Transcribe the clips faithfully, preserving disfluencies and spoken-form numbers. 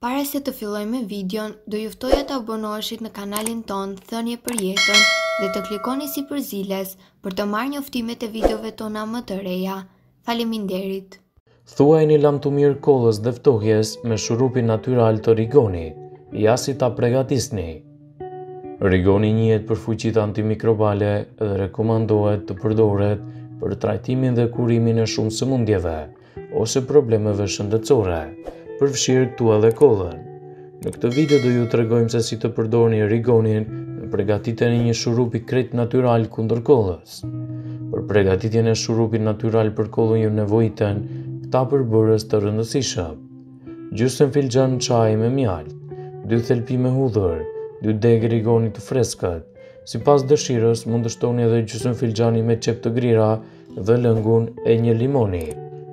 Para se të fillojmë videon, do ju ftoja të abonoheshit në kanalin ton Thënie për Jetën dhe të klikoni si përziles për të marrë njoftimet e videove tona më të reja. Faleminderit. Thuajini lam të mirë kollës dhe ftohjes me shurupin natyral të rigonit, ja si ta pregatisni. Rigoni njihet për fuqitë antimikrobale dhe rekomandohet të përdoret për trajtimin dhe kurimin e shumë sëmundjeve ose problemeve shëndetësore, përfshirë këtu edhe kollën. Në këtë video do ju tregojmë se si të përdorni rigonin në përgatitjen e një shurupi krejt natyral kundër kollës. Për përgatitjen e shurupit natyral për kollën ju nevojiten këta përbërës të rëndësishëm: gjysmë filxhan çaj me mjalt, dy thelpi me hudhër, dy degë rigoni të freskët. Sipas dëshirës mund të shtoni edhe gjysmë filxhani me qep të grira dhe lëngun e një limoni.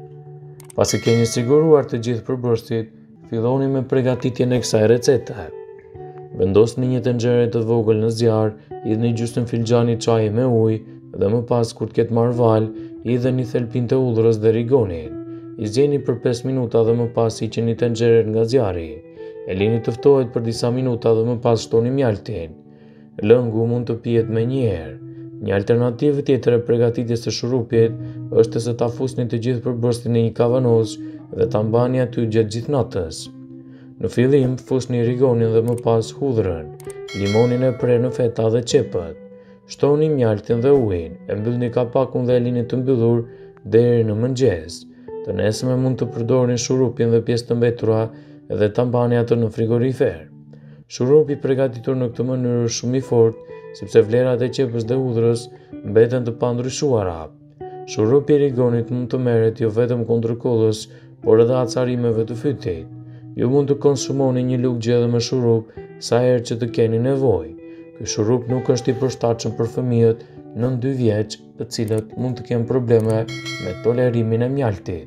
Pasi keni siguruar të gjithë përbërësit, filloni me përgatitjen e kësaj recete. Vendosni një tenxhere të vogël në zjarr, hidhni gjysmë filxhani çaji me ujë dhe më pas kur të ketë marrë val, hidheni thelpin të hudhrës dhe rigonin. I zgjeni për pesë minuta dhe më pas hiqeni tenxheren nga zjarri. E lini të ftohet për disa minuta dhe më pas shtoni mjaltin. Lëngu mund të pihet me një herë. Një alternativë tjetër e përgatitjes së shurupit është se ta fusni të gjithë përbërësit në një kavanoz dhe ta mbani aty gjatë gjithë natës. Në fillim fusni rigonin dhe më pas hudhrën, limonin e pre në feta dhe qepët. Shtoni mjaltin dhe ujin, e mbyllni kapakun dhe e lini të mbyllur deri në mëngjes. Të nesërme mund të përdorni shurupin dhe pjesë të mbetura dhe ta mbani atë në frigorifer. Shurupi përgatitur në këtë mënyrë është shumë i fortë, sepse vlerat e qepës dhe hudhrës mbeten të pandryshuara. Shurupi i rigonit mund të merret jo vetëm kundër kollës, por edhe acarimeve të fytit. Ju mund të konsumoni një lugë gjelle me shurup sa herë që të keni nevojë. Ky shurup nuk është i përshtatshëm për fëmijët nën dy vjeç, të cilët mund të kenë probleme me tolerimin e mjaltit.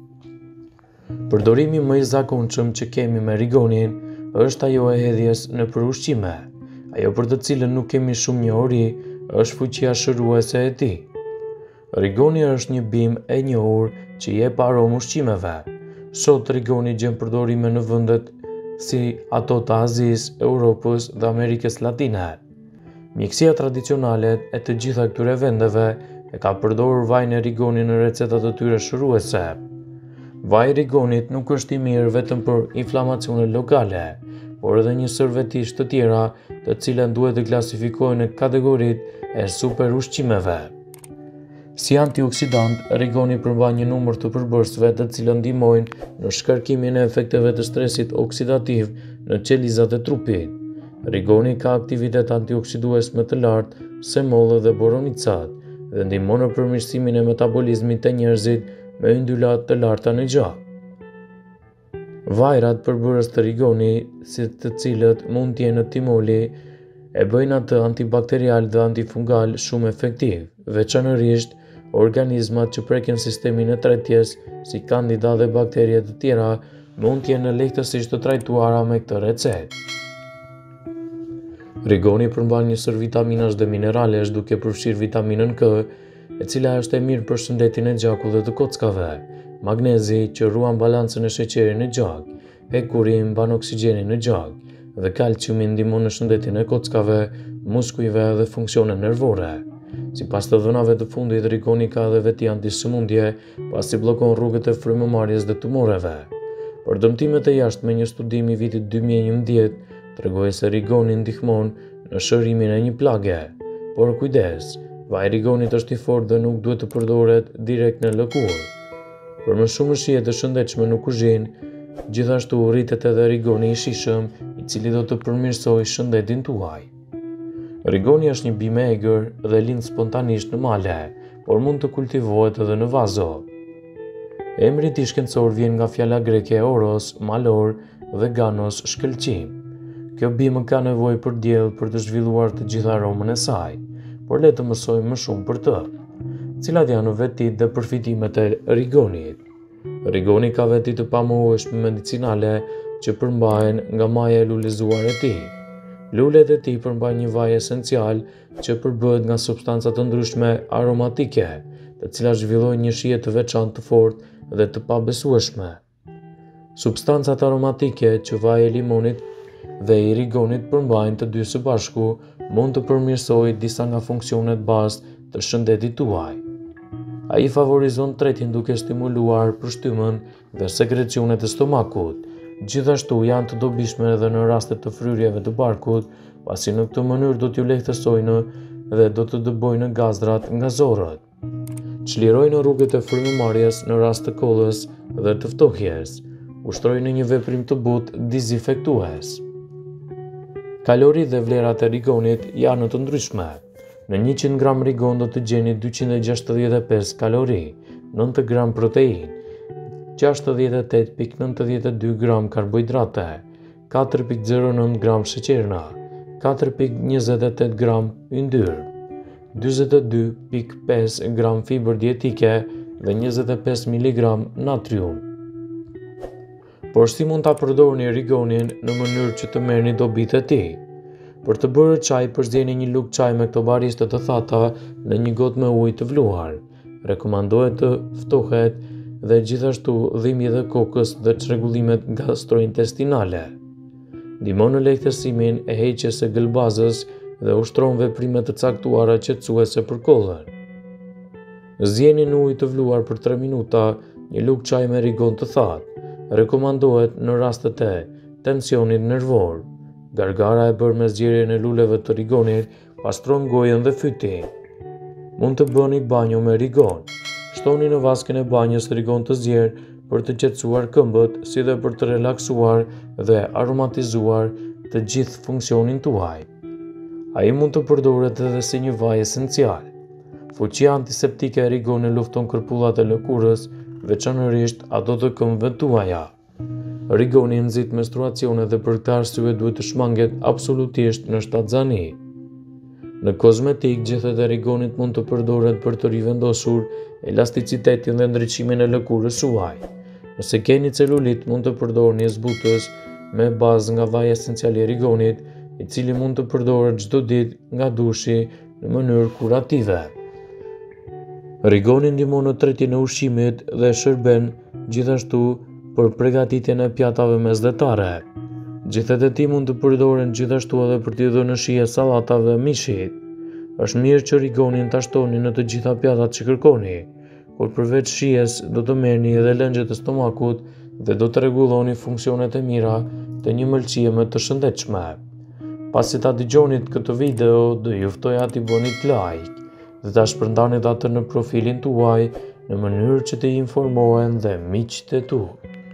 Përdorimi më i zakonshëm që kemi me rigonin është ajo e hedhjes nëpër ushqime. Ajo për të cilën nuk kemi shumë njohuri është fuqia shëruese e tij. Rigoni është një bimë e njohur që jep aromë ushqimeve. Sot rigoni gjen përdorime në vendet si ato të Azisë, Europës dhe Amerikës Latine. Mjekësia tradicionale e të gjitha këtyre vendeve e ka përdorur vajin e rigonit në recetat e tyre shëruese. Vaji i rigonit nuk është i mirë vetëm për inflamacione lokale, por edhe një sër vetish të tjera, të cilat duhet të klasifikohen në kategoritë e super ushqimeve. Si antioksidant, rigoni përmban një numër të përbërësve të cilët ndihmojnë në shkarkimin e efekteve të stresit oksidativ në qelizat e trupit. Rigoni ka aktivitet antioksidues më të lartë se mollë dhe boromicat dhe ndihmon në përmirësimin e metabolizmit të njerëzit me yndylat të larta në gjak. Vajrat përbërës të rigoni, si të cilët mund të jenë timoli, e bëjnë atë antibakterial dhe antifungal shumë efektiv, veçanërisht organizmat që prekin sistemin e tretjes, si kandida dhe bakterie të tjera, mund të jenë lehtësisht të trajtuara me këtë recetë. Rigoni përmban një sër vitaminash dhe mineralesh, duke përfshirë vitaminën K, e cila është e mirë për shëndetin e gjakut dhe të kockave, magnezi që ruan balancën e sheqerit në gjak, hekuri mban oksigjenin në gjak, dhe kalciumi ndihmon në shëndetin e kockave, muskujve dhe funksione nervore. Sipas të dhënave të fundit, rigoni ka edhe veti antisëmundje, pasi bllokon rrugët e frymëmarrjes dhe tumoreve. Për dëmtimet e jashtme, një studim i vitit dy mijë e njëmbëdhjetë tregoi se rigoni ndihmon në shërimin e një plage. Por kujdes, vaji i rigonit është i fortë dhe nuk duhet të përdoret direkt në lëkurë. Për më shumë shije të shëndetshme në kuzhinë, gjithashtu rritet edhe rigoni i shijshëm, i cili do të përmirësojë shëndetin tuaj. Rigoni është një bimë e egër dhe lind spontanisht në male, por mund të kultivohet edhe në vazo. Emri i tij shkencor vjen nga fjala greke oros, malor dhe ganos, shkëlqim. Kjo bimë ka nevojë për diell për të zhvilluar të gjithë aromën e saj, por le të mësojmë më shumë për të. Cilat janë vetit dhe përfitimet e rigonit? Rigoni ka veti të pamohueshme medicinale që përmbahen nga maja e lulezuar e tij. Lulet e tij përmbajnë një vaj esencial që përbëhet nga substanca të ndryshme aromatike, të cilat zhvillojnë një shije të veçantë të fortë dhe të pabesueshme. Substancat aromatike që vaji i limonit dhe i rigonit përmbajnë të dy së bashku mund të përmirësojë disa nga funksionet bazë të shëndetit tuaj. Ai favorizon tretjen duke stimuluar përshtymen dhe sekrecionet e stomakut. Gjithashtu janë të dobishme edhe në raste të fryrjeve të barkut, pasi në këtë mënyrë do t'ju lehtësojnë dhe do të dëbojnë gazdrat nga zorët. Çlirojnë rrugët e frymëmarrjes në rast të kollës dhe të ftohjes. Ushtrojnë një veprim të butë dezinfektues. Kalorit dhe vlerat e rigonit janë të ndryshme. Në njëqind gram rigon do të gjeni dyqind e gjashtëdhjetë e pesë kalori, nëntëdhjetë gram protein, gjashtëdhjetë e tetë pikë nëntëdhjetë e dy gram karbohidrate, katër pikë zero nëntë gram sheqerna, katër pikë njëzet e tetë gram yndyrë, dyzet e dy pikë pesë gram fibër dietike dhe njëzet e pesë miligram natrium. Por si mund ta përdorni rigonin në mënyrë që të merrni dobitë e tij? Për të bërë çaj, përzjeni një lugë çaj me këto bariste të thata në një gotë me ujë të vluar. Rekomandohet të ftohet dhe gjithashtu dhimbjet e kokës dhe çrregullimet gastrointestinale. Ndihmon në lehtësimin e heqjes së gëlbazës dhe ushtron veprime të caktuara qetësuese për kollën. Zgjeni në ujë të vluar për tre minuta një lugë çaj me rigon të thatë. Rekomandohet në rastet e tensionit nervor. Gargara e bërë me zgjerrjen e luleve të rigonit pastron gojën dhe fytin. Mund të bëni banjo me rigon. Shtoni në vaskën e banjës rigon të zgjerë për të qetësuar këmbët, si dhe për të relaksuar dhe aromatizuar të gjithë funksionin tuaj. Ai mund të përdoret edhe si një vaj esencial. Fuqia antiseptike e rigonit lufton kërpullat e lëkurës, veçanërisht ato të këmbëve tuaja. Rigoni nxit menstruacione dhe për këtë arsye duhet të shmanget absolutisht në shtatzani. Në kozmetik, gjethet e rigonit mund të përdoret për të rivendosur elasticitetin dhe ndriçimin e lëkurës suaj. Nëse keni celulit, mund të përdorni zbutës me bazë nga vaji esencial i rigonit, i cili mund të përdoret çdo ditë nga dushi në mënyrë kurative. Rigoni ndihmon në tretjen e ushqimit dhe shërben gjithashtu për përgatitjen e pjatave mesdhetare. Gjethet e tij mund të përdoren gjithashtu edhe për t'i dhënë shije sallatave dhe mishit. Është mirë që rigonin ta shtoni në të gjitha pjatat që kërkoni, por përveç shijes do të merrni edhe lëngjet e stomakut dhe do të rregulloni funksionet e mira të një mëlçie më të shëndetshme. Pasi ta dëgjonit këtë video, do ju ftoja t'i bëni like dhe ta shpërndanit atë në profilin tuaj në mënyrë që të informohen dhe miqtë e tu.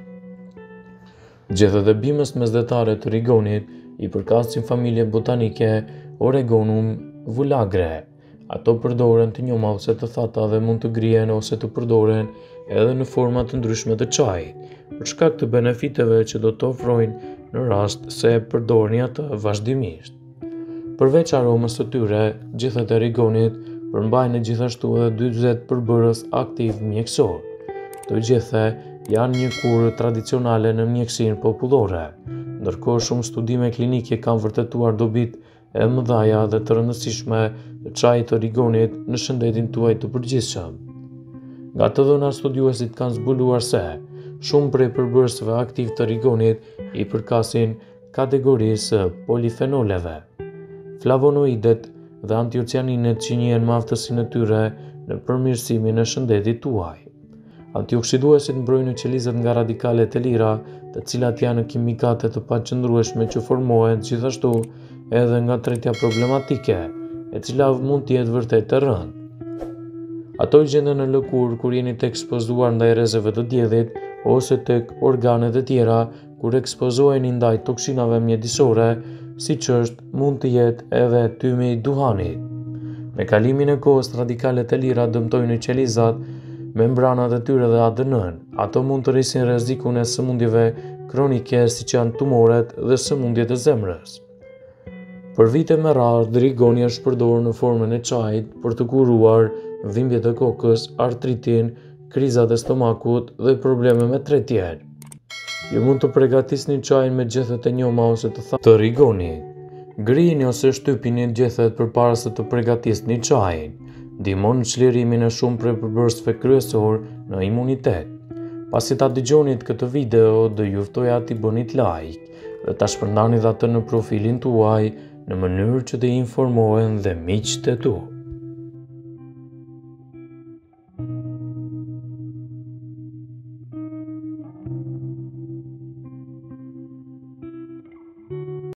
Gjethet e bimës mesdhetare të rigonit i përkasin familje botanike Oregonum vulgare. Ato përdoren të njoma ose të thata dhe mund të grihen ose të përdoren edhe në forma të ndryshme të çajit, për shkak të benefiteve që do të ofrojnë në rast se e përdorni atë vazhdimisht. Përveç aromës së tyre, gjethet e rigonit përmbajnë gjithashtu edhe dymbëzet përbërës aktiv mjekësor. Këto gjethe janë një kurë tradicionale në mjekësinë popullore, ndërkohë shumë studime klinike kanë vërtetuar dobitë e mëdha dhe të rëndësishme të çajit të rigonit në shëndetin tuaj të përgjithshëm. Nga të dhënat studiuesit kanë zbuluar se shumë prej përbërësve aktiv të rigonit i përkasin kategorisë polifenoleve, flavonoidet dhe antioksianinet që njihen me aftësinë e tyre në përmirësimin e shëndetit tuaj. Antioksiduesit mbrojnë qelizet nga radikalet e lira, të cilat janë kimikate të paqëndrueshme që formohen gjithashtu edhe nga tretja problematike, e cila mund të jetë vërtet e rëndë. Ato gjenden në lëkurë kur jeni të ekspozuar ndaj rrezeve të diellit ose tek organet e tjera kur ekspozoheni ndaj toksinave mjedisore, siç është mund të jetë edhe tymi i duhanit. Me kalimin e kohës, radikalet e lira dëmtojnë qelizat, membranat e tyre dhe A D N-n. Ato mund të rrisin rrezikun e sëmundjeve kronike siç janë tumoret dhe sëmundjet e zemrës. Për vite me radhë, rigoni është përdorur në formën e çajit për të kuruar dhimbjet e kokës, artritin, krizat e stomakut dhe probleme me tretjen. Ju mund të përgatisni çajin me gjethet e njoma ose të thata të rigonit. Ngrini ose shtypini gjethet përpara se të përgatisni çajin. Ndihmon në çlirimin e shumë prej përbërësve kryesor në imunitet. Pasi ta dëgjonit këtë video, do ju ftoja t'i bënit like dhe ta shpërndanit atë në profilin tuaj në mënyrë që të informohen dhe miqtë e tu.